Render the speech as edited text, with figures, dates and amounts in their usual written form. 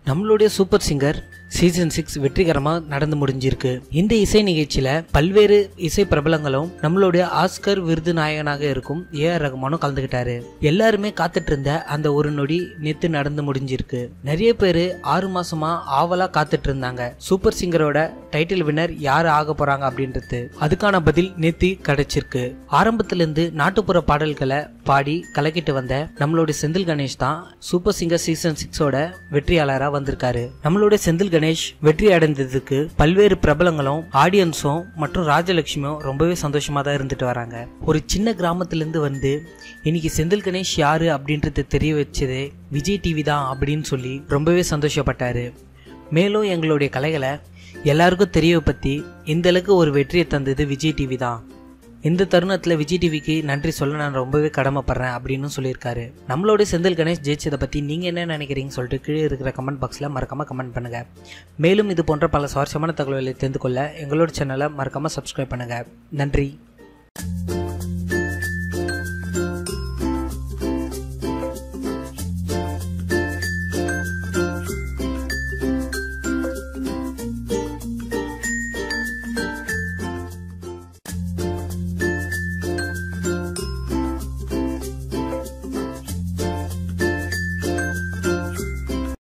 நம்மளுடைய super singer season 6 வெற்றிகரமாக நடந்து முடிஞ்சிருக்கு. இந்த இசை நிகழ்ச்சியில பல்வேறு இசை பிரபலங்களும் நம்மளுடைய ஆஸ்கர் விருது நாயகனாக இருக்கும் ஏஆர் ரகுமானும் கலந்துகிட்டாரு. எல்லாருமே காத்துட்டு இருந்த அந்த ஒரு நொடி நேத்து நடந்து முடிஞ்சிருக்கு. நிறைய பேரு 6 மாசமா ஆவலா காத்துட்டு இருந்தாங்க சூப்பர் சிங்கரோட டைட்டில் வின்னர் யாரு ஆக போறாங்க அப்படின்றது. அதுக்கான பதில் நேத்து கிடைச்சிருக்கு. ஆரம்பத்துல இருந்து நாட்டுப்புற பாடல்களை பாடி கலக்கிட்டு வந்த நம்மளுடைய செந்தில் கணேஷ் தான் சூப்பர் சிங்கர் சீசன் 6ஓட வெற்றியாளரா வந்திருக்காரு. நம்மளுடைய செந்தில் கணேஷ் வெற்றி அடைந்ததுக்கு பல்வேறு பிரபலங்களும் ஆடியன்ஸும் மற்றும் ராஜலட்சுமியும் ரொம்பவே சந்தோஷமா தான் இருந்துட்டு வராங்க. ஒரு சின்ன கிராமத்திலிருந்து வந்து இன்னைக்கு செந்தில் கணேஷ் யாரு அப்படின்றது தெரிய வச்சதே விஜய் டிவி தான் அப்படின்னு சொல்லி ரொம்பவே சந்தோஷப்பட்டாரு. மேலும் எங்களுடைய கலைகளை எல்லாருக்கும் தெரிய பத்தி இந்த அளவுக்கு ஒரு வெற்றியை தந்தது விஜய் டிவி தான். இந்த தருணத்தில் விஜய் டிவிக்கு நன்றி சொல்ல நான் ரொம்பவே கடமைப்படுறேன் அப்படின்னு சொல்லியிருக்காரு. நம்மளோட செந்தில் கணேஷ் ஜெயிச்சதை பற்றி நீங்கள் என்ன நினைக்கிறீங்கன்னு சொல்லிட்டு கீழே இருக்கிற கமெண்ட் பாக்ஸில் மறக்காமல் கமெண்ட் பண்ணுங்கள். மேலும் இது போன்ற பல சுவாரஸ்யமான தகவல்களை தெரிந்து கொள்ள எங்களோட சேனலை மறக்காமல் சப்ஸ்கிரைப் பண்ணுங்கள். நன்றி.